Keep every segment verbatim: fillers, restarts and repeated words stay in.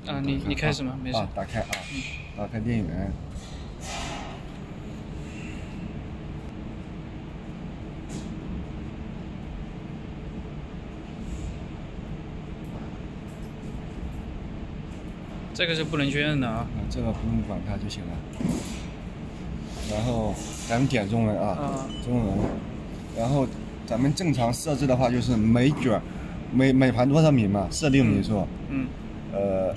啊，你你开始吗？没事。 啊，打开啊，嗯、打开电源。 这个是不能确认的啊。 啊，这个不用管它就行了。然后咱们点中文啊，啊中文。然后咱们正常设置的话，就是每卷、每每盘多少米嘛，设定米数。嗯。呃，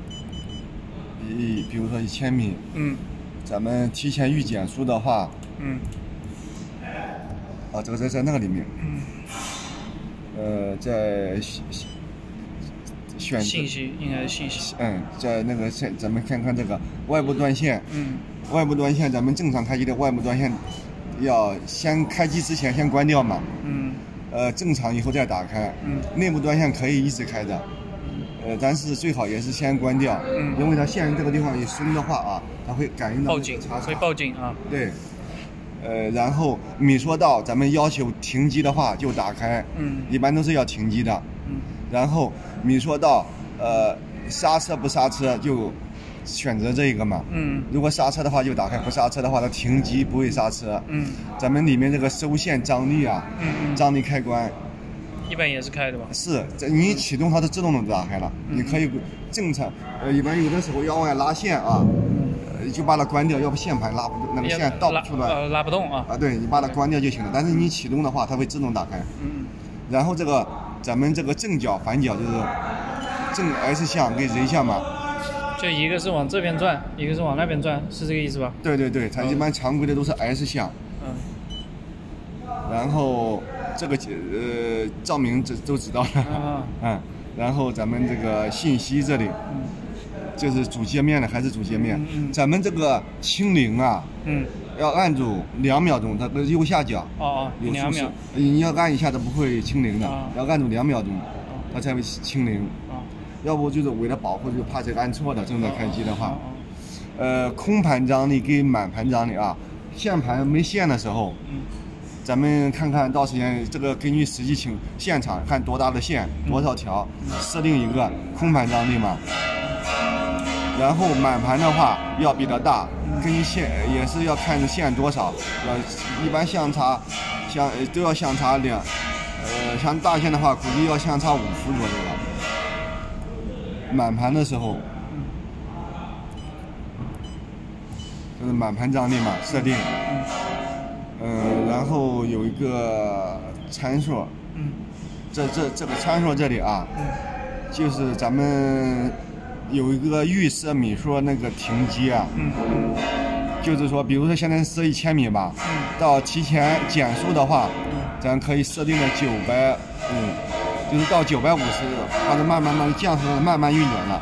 一比如说一千米。嗯。咱们提前预减数的话。嗯。啊，这个在在那个里面。嗯。呃，在。选信息应该是信息。 嗯，在那个线，咱们看看这个外部断线。嗯。外部断线，咱们正常开机的外部断线，要先开机之前先关掉嘛。嗯。呃，正常以后再打开。嗯。内部断线可以一直开着。呃，但是最好也是先关掉。嗯。因为它线这个地方一松的话啊，它会感应到报警，会报警啊。 对。呃，然后米说到咱们要求停机的话就打开。嗯。一般都是要停机的。嗯。然后米说到呃刹车不刹车就选择这个嘛。嗯。如果刹车的话就打开，不刹车的话它停机不会刹车。嗯。咱们里面这个收线张力啊，嗯，张力开关， 一般也是开的吧？ 是，你一启动它就自动的打开了。嗯、你可以正常，呃，一般有的时候要往外拉线啊，呃，就把它关掉，要不线盘拉不那个线倒不出来， 呃，拉不动啊。 啊，对，你把它关掉就行了。但是你启动的话，它会自动打开。嗯。然后这个。咱们这个正角、反角就是正 S 向跟 Z 向嘛， 就一个是往这边转，一个是往那边转，是这个意思吧？ 对对对，它一般常规的都是 S 向。嗯。然后这个呃照明这都知道了。啊。嗯。然后咱们这个信息这里，嗯，就是主界面的还是主界面？嗯。咱们这个清零啊，嗯。要按住两秒钟，它的右下角哦哦，两秒， 你要按一下它不会清零的，哦、要按住两秒钟，哦、它才会清零。哦、要不就是为了保护，就怕这个按错的，正在开机的话。哦哦、呃，空盘张力跟满盘张力啊，线盘没线的时候，嗯，咱们看看到时间这个根据实际情现场看多大的线，多少条，嗯、设定一个空盘张力嘛。然后满盘的话要比它大，根据线也是要看线多少，要一般相差相都要相差两，呃，像大线的话估计要相差五伏左右了。满盘的时候，就是满盘张力嘛，设定，嗯，然后有一个参数，这这这个参数这里啊，就是咱们。有一个预设米数那个停机啊，嗯，就是说，比如说现在设一千米吧，嗯，到提前减速的话，嗯，咱可以设定的九百五，就是到九百五十，它就慢慢慢降速，慢慢运转了。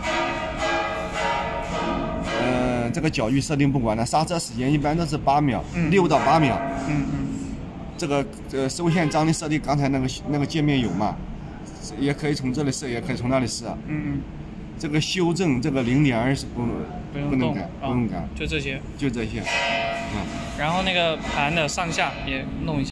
呃，这个角域设定不管了，刹车时间一般都是八秒，六、嗯、到八秒。嗯嗯。这个呃收线张力设定，刚才那个那个界面有嘛，也可以从这里设，也可以从那里设。嗯嗯。这个修正这个零点二是不不不能改，不用改， 就这些， 就这些， 嗯。然后那个盘的上下也弄一下。